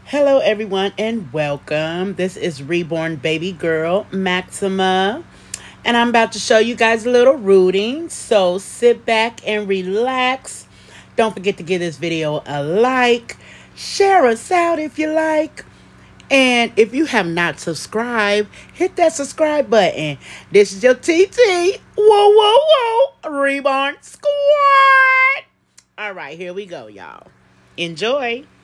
Hello, everyone, and welcome. This is Reborn baby girl Maxima, and I'm about to show you guys a little rooting. So sit back and relax. Don't forget to give this video a like. Share us out if you like. And if you have not subscribed, hit that subscribe button. This is your TT. Whoa, whoa, whoa. Reborn Squad. All right, here we go, y'all. Enjoy.